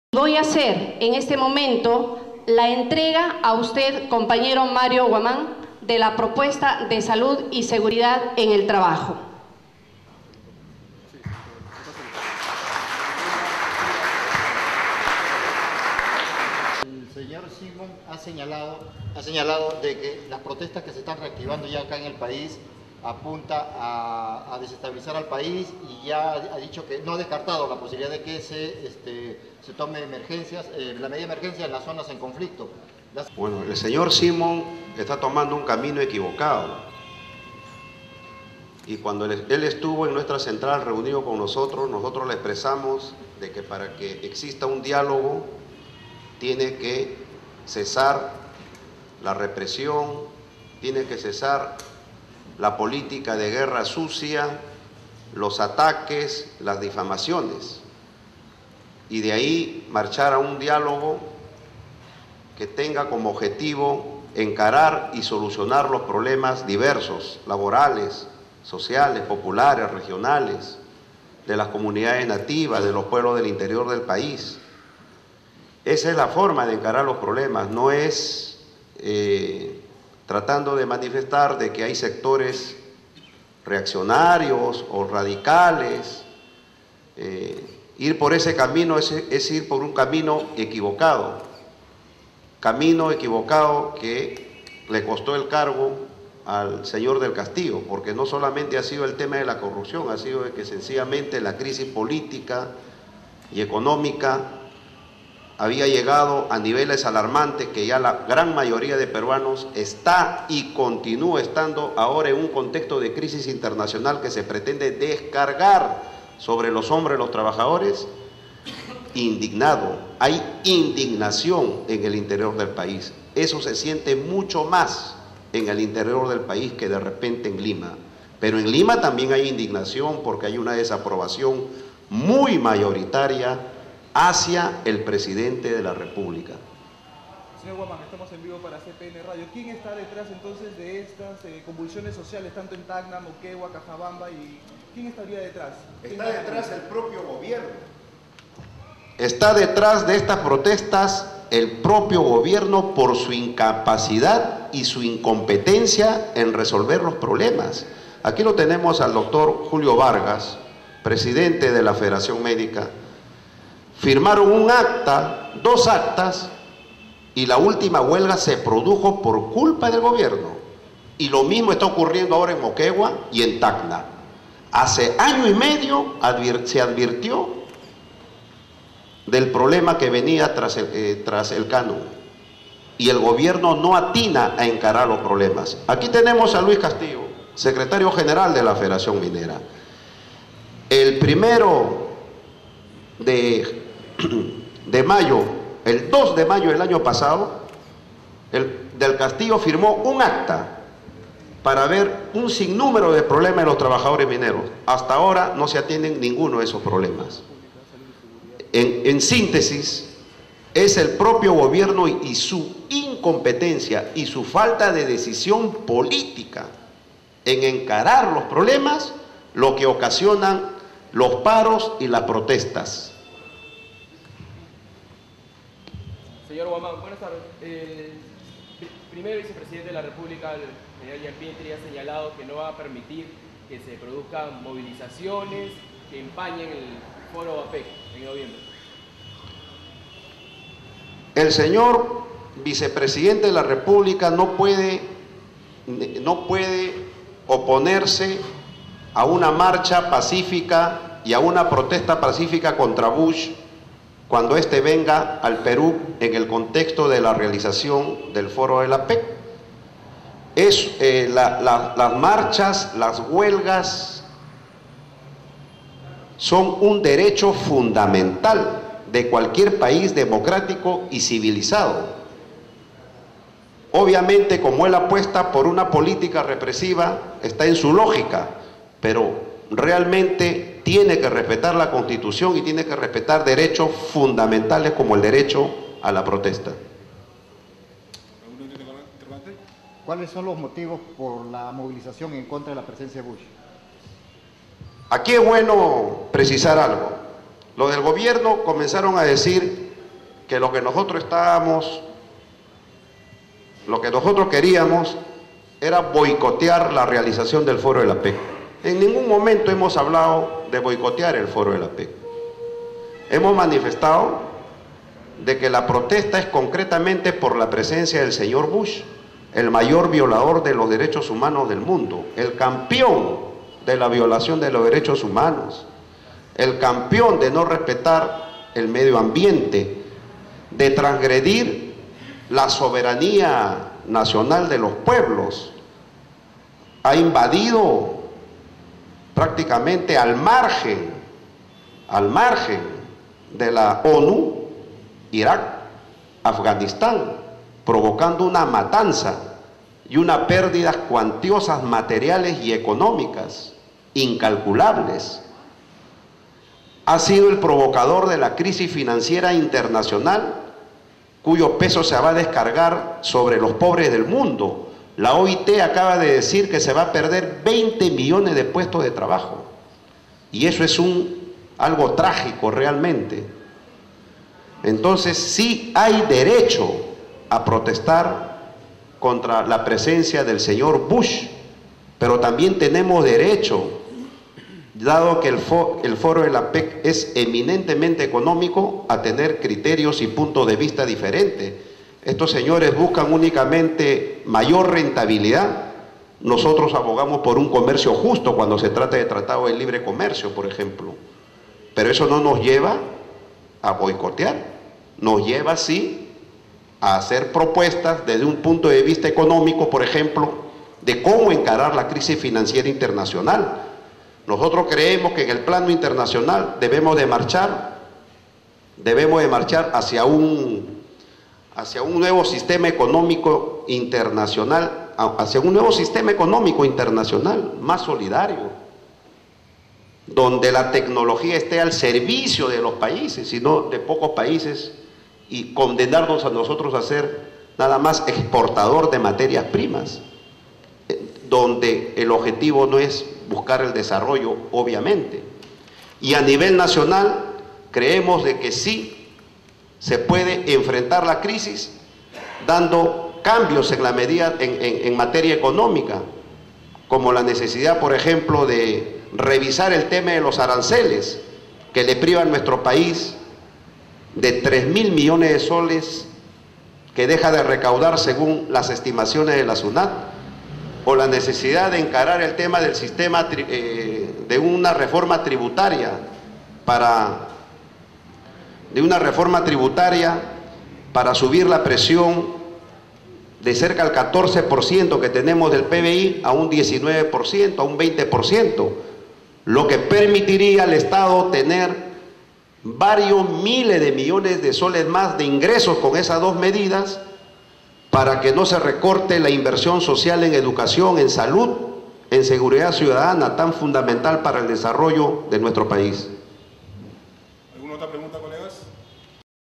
Voy a hacer en este momento la entrega a usted, compañero Mario Guamán, de la propuesta de salud y seguridad en el trabajo. El señor Simón ha señalado de que las protestas que se están reactivando ya acá en el país apunta a desestabilizar al país, y ya ha dicho que no ha descartado la posibilidad de que se tome la medida de emergencia en las zonas en conflicto. Bueno, el señor Simón está tomando un camino equivocado. Y cuando él estuvo en nuestra central reunido con nosotros le expresamos de que para que exista un diálogo tiene que cesar la represión, tiene que cesar la política de guerra sucia, los ataques, las difamaciones, y de ahí marchar a un diálogo que tenga como objetivo encarar y solucionar los problemas diversos, laborales, sociales, populares, regionales, de las comunidades nativas, de los pueblos del interior del país. Esa es la forma de encarar los problemas, no es tratando de manifestar de que hay sectores reaccionarios o radicales. Ir por ese camino es ir por un camino equivocado que le costó el cargo al señor del Castillo, porque no solamente ha sido el tema de la corrupción, ha sido de que sencillamente la crisis política y económica había llegado a niveles alarmantes que ya la gran mayoría de peruanos está y continúa estando ahora en un contexto de crisis internacional que se pretende descargar sobre los hombres de los trabajadores. Indignado, hay indignación en el interior del país. Eso se siente mucho más en el interior del país que de repente en Lima. Pero en Lima también hay indignación porque hay una desaprobación muy mayoritaria hacia el presidente de la República. Señor Guamán, estamos en vivo para CPN Radio. ¿Quién está detrás entonces de estas convulsiones sociales, tanto en Tacna, Moquegua, Cajabamba, y quién estaría detrás? Está detrás el propio gobierno. Está detrás de estas protestas el propio gobierno por su incapacidad y su incompetencia en resolver los problemas. Aquí lo tenemos al doctor Julio Vargas, presidente de la Federación Médica. Firmaron un acta, 2 actas, y la última huelga se produjo por culpa del gobierno. Y lo mismo está ocurriendo ahora en Moquegua y en Tacna. Hace año y medio se advirtió del problema que venía tras el canon, y el gobierno no atina a encarar los problemas. Aquí tenemos a Luis Castillo, secretario general de la Federación Minera. El 1 de mayo, el 2 de mayo del año pasado, del Castillo firmó un acta para ver un sinnúmero de problemas de los trabajadores mineros. Hasta ahora no se atienden ninguno de esos problemas. En síntesis, es el propio gobierno y su incompetencia y su falta de decisión política en encarar los problemas lo que ocasionan los paros y las protestas. Señor Guamán, buenas tardes. Primer vicepresidente de la República, el señor Gianpietri, ha señalado que no va a permitir que se produzcan movilizaciones que empañen el foro APEC en noviembre. El señor vicepresidente de la República no puede oponerse a una marcha pacífica y a una protesta pacífica contra Bush cuando éste venga al Perú en el contexto de la realización del foro de la APEC. Las marchas, las huelgas son un derecho fundamental de cualquier país democrático y civilizado. Obviamente, como él apuesta por una política represiva, está en su lógica, pero realmente tiene que respetar la Constitución y tiene que respetar derechos fundamentales como el derecho a la protesta. ¿Cuáles son los motivos por la movilización en contra de la presencia de Bush? Aquí es bueno precisar algo. Los del gobierno comenzaron a decir que lo que nosotros queríamos era boicotear la realización del foro de la PEC. En ningún momento hemos hablado de boicotear el foro de la PEC. Hemos manifestado de que la protesta es concretamente por la presencia del señor Bush, el mayor violador de los derechos humanos del mundo, el campeón de la violación de los derechos humanos, el campeón de no respetar el medio ambiente, de transgredir la soberanía nacional de los pueblos. Ha invadido prácticamente al margen de la ONU, Irak, Afganistán, provocando una matanza y unas pérdidas cuantiosas materiales y económicas incalculables. Ha sido el provocador de la crisis financiera internacional, cuyo peso se va a descargar sobre los pobres del mundo. La OIT acaba de decir que se va a perder 20 millones de puestos de trabajo. Y eso es algo trágico realmente. Entonces sí hay derecho a protestar contra la presencia del señor Bush, pero también tenemos derecho, dado que el foro de la PEC es eminentemente económico, a tener criterios y puntos de vista diferentes. Estos señores buscan únicamente mayor rentabilidad. Nosotros abogamos por un comercio justo cuando se trata de tratado de libre comercio, por ejemplo. Pero eso no nos lleva a boicotear, nos lleva sí a hacer propuestas desde un punto de vista económico, por ejemplo, de cómo encarar la crisis financiera internacional. Nosotros creemos que en el plano internacional debemos de marchar hacia un nuevo sistema económico internacional, más solidario, donde la tecnología esté al servicio de los países y no de pocos países, y condenarnos a nosotros a ser nada más exportador de materias primas, donde el objetivo no es buscar el desarrollo, obviamente. Y a nivel nacional creemos de que sí se puede enfrentar la crisis dando cambios en la medida en materia económica, como la necesidad, por ejemplo, de revisar el tema de los aranceles que le privan a nuestro país de 3.000 millones de soles que deja de recaudar según las estimaciones de la SUNAT, o la necesidad de encarar el tema del sistema de una reforma tributaria para subir la presión de cerca del 14% que tenemos del PBI a un 19%, a un 20%, lo que permitiría al Estado tener varios miles de millones de soles más de ingresos con esas dos medidas, para que no se recorte la inversión social en educación, en salud, en seguridad ciudadana, tan fundamental para el desarrollo de nuestro país. ¿Alguna otra pregunta?